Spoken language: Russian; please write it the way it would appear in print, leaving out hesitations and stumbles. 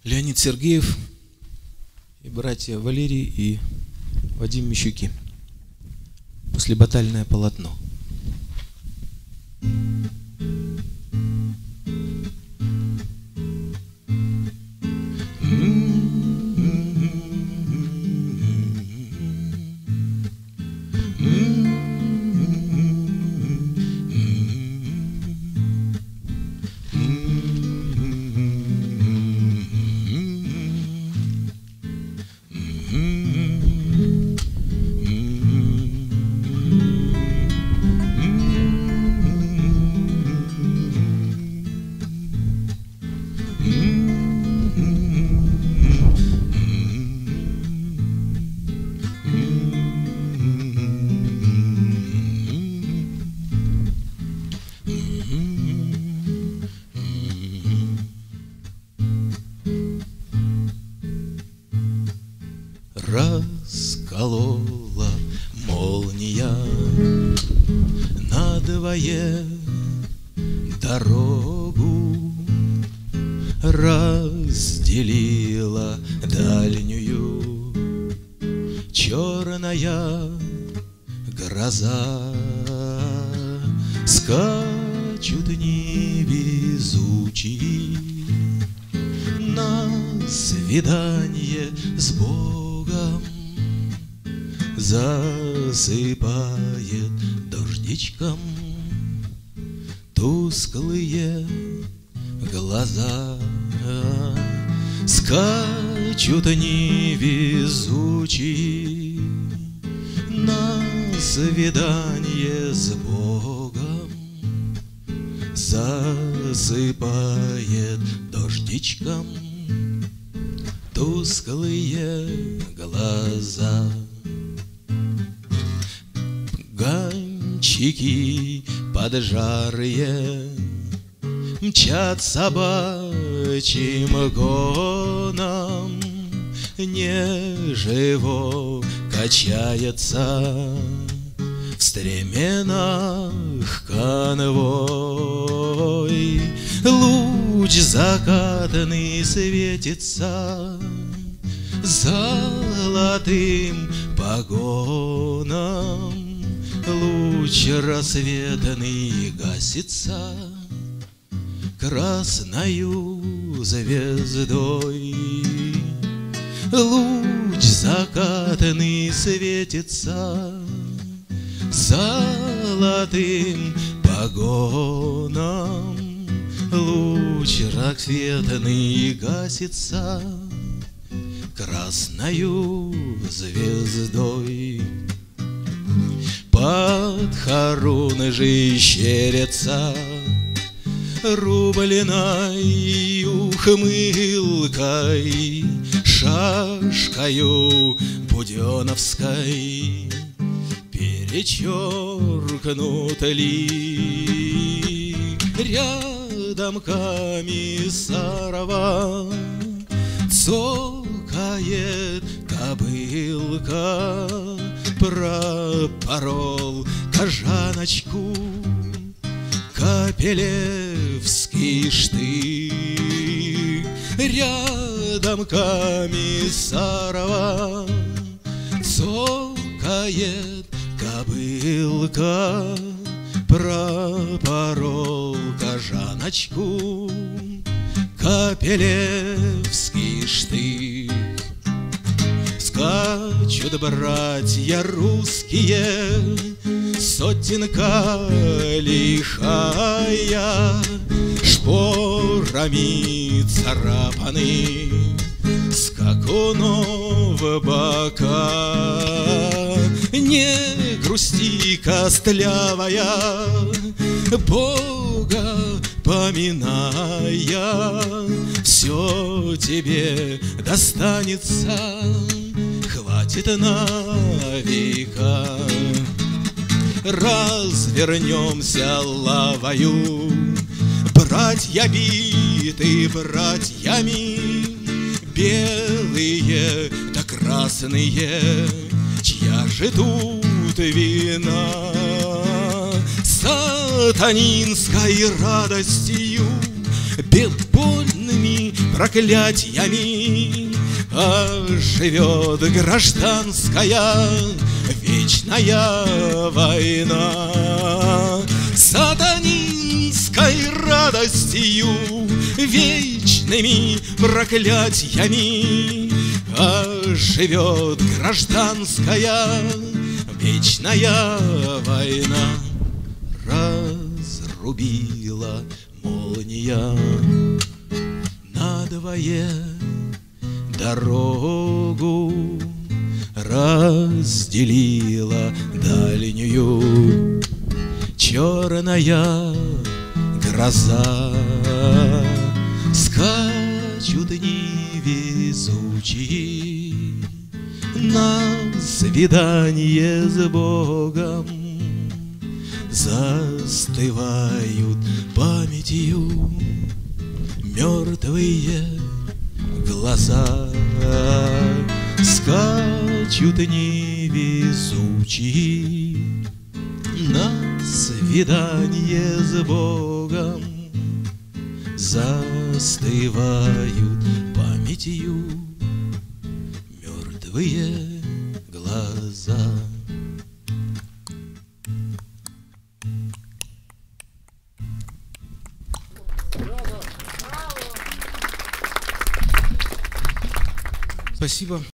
Леонид Сергеев и братья Валерий и Вадим Мищуки. Послебатальное полотно. Расколола молния надвое дорогу, разделила дальнюю черная гроза. Скачут невезучие на свидание с Богом, засыпает дождичком тусклые глаза. Скачут невезучие на свидание с Богом, засыпает дождичком тусклые глаза. Гончики поджарые мчат собачьим гоном, неживо качается в стременах конвой. Луч закатанный светится золотым погоном, луч рассветанный гасится красною звездой. Луч закатанный светится золотым погоном, луч рассветанный гасится красною звездой. Под хорунжей щерится рубленой ухмылкой, шашкою буденовской перечеркнут ли. Рядом Комиссарова цокает кобылка, пропорол кожаночку Капелевский штык. Рядом Комиссарова цокает кобылка, пропорол кожаночку Капелевский штык. Скачут братья русские, сотенка лихая, шпорами царапаны скакунов бока. Не грусти, костлявая, Бога поминая, все тебе достанется, хватит на века. Развернемся лавою, братья биты братьями, белые да красные, чья же тут вина? Сатанинской радостью, безбольными проклятиями, а живет гражданская вечная война. Сатанинской радостью, вечными проклятиями, а живет гражданская вечная война. Разрубила молния надвое дорогу, разделила дальнюю черная гроза. Скачут невезучие на свидание с Богом, застывают памятью мертвые глаза. Скачут невезучие на свидание с Богом, застывают памятью мертвые глаза. Спасибо.